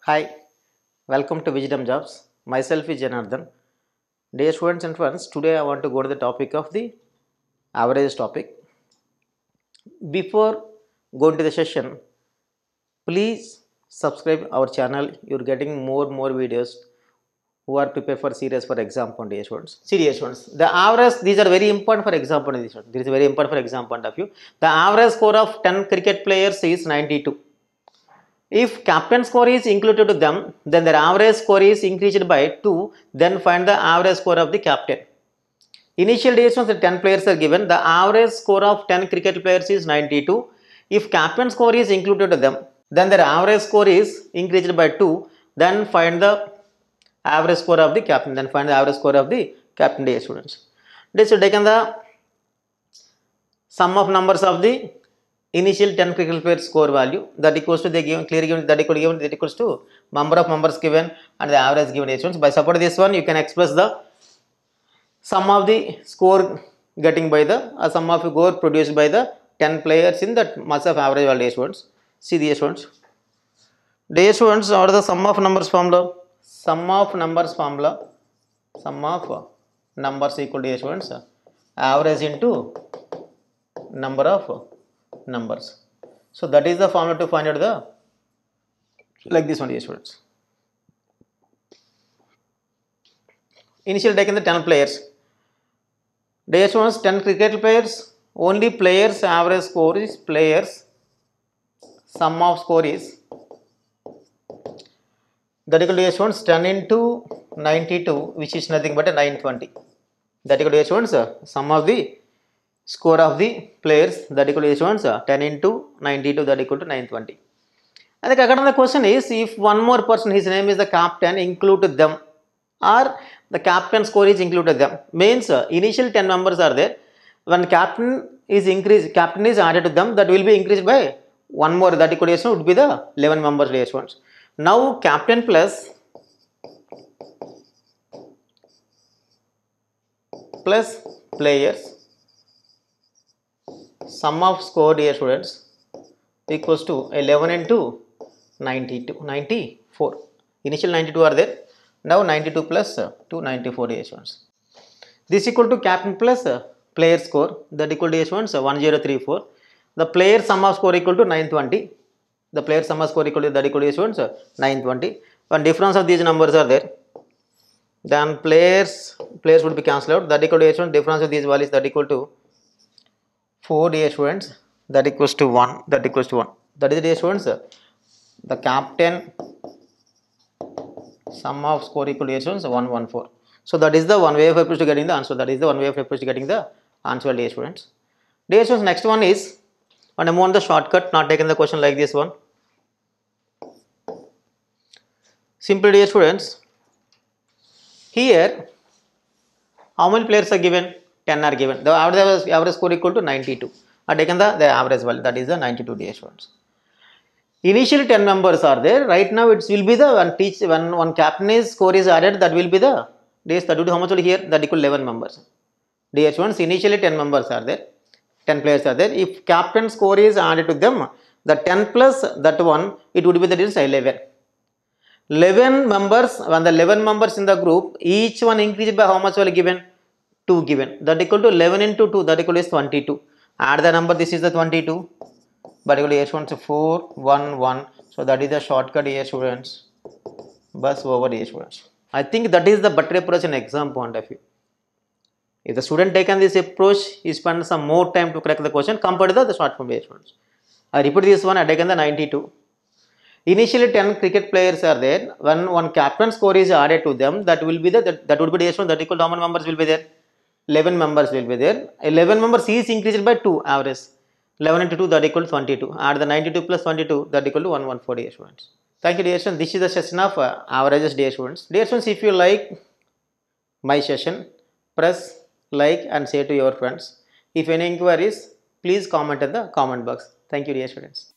Hi, welcome to Wisdom Jobs. Myself is Janardhan. Dear students and friends, today I want to go to the topic of the average topic. Before going to the session, please subscribe our channel. You're getting more videos who are prepared for serious for exam point, dear students. Serious students. The average, these are very important for exam point. This is very important for exam point of view. The average score of 10 cricket players is 92. If captain score is included to them, then their average score is increased by 2, then find the average score of the captain. Initial durations the 10 players are given, the average score of 10 cricket players is 92. If captain score is included to them, then their average score is increased by 2, then find the average score of the captain, dear students. This is taken the sum of numbers of the initial 10 cricket players score value that equals to the given that equals to number of members given and the average given students. By supporting this one, you can express the sum of the score getting by the sum of score produced by the 10 players in that much of average value students. See the students. Dear students, what is the sum of numbers formula? Sum of numbers equal to students average into number of numbers. So that is the formula to find out the like this one, dear students. Initially taken the 10 players. Dear students, 10 cricket players, only players average score is players, sum of score is that equal to students 10 into 92, which is nothing but a 920. That equal to students sum of the score of the players that equal to students 10 into 92 that equal to 920. And the question is, if one more person, his name is the captain, included them, or the captain score is included them, means initial 10 members are there. When captain is added to them, that will be increased by one more, that equal to would be the 11 members, dear students. Now captain plus players sum of score, dear students, equals to 11 into 94. Initial 92 are there. Now 92 plus 2, 94, dear students. This equal to captain plus player score, that equal to, dear students, 1034. The player sum of score equal to 920. The player sum of score equal to, that equal to, dear students, 920. When difference of these numbers are there, then players would be cancelled out. That equal to, dear students, difference of these values that equal to 4, dear students, that equals to 1, that equals to 1. That is, dear students, the captain sum of score equal to, dear students, 114. So that is the one way of approach to getting the answer. That is the one way of approach to getting the answer, dear students. Dear students, next one is, and I move on the shortcut, not taking the question like this one. Simply, dear students, here how many players are given? 10 are given. The average score equal to 92. I taken the average value, that is the 92, dear students. Initially 10 members are there. Right now it will be the when one captain score is added, that will be the days that would be how much will here, that equal 11 members. Dear students, initially 10 members are there, 10 players are there. If captain score is added to them, the 10 plus that one, it would be the is 11. 11 members, when the 11 members in the group, each one increased by how much will given? 2 given. That equal to 11 into 2, that equal is 22. Add the number, this is the 22. But equal to students 4, 1, 1. So that is the shortcut, dear students. Bus over, dear students. I think that is the better approach in exam point of view. If the student taken this approach, he spend some more time to crack the question compared to the short form, dear students. I repeat this one, I taken the 92. Initially 10 cricket players are there. When one captain score is added to them, that will be that would be, dear students, that equal to how many members will be there? 11 members will be there. 11 members is increased by 2 average. 11 into 2, that equal to 22. Add the 92 plus 22, that equal to 114, dear students. Thank you, dear students. This is the session of averages, dear students. Dear students, if you like my session, press like and share to your friends. If any inquiries, please comment in the comment box. Thank you, dear students.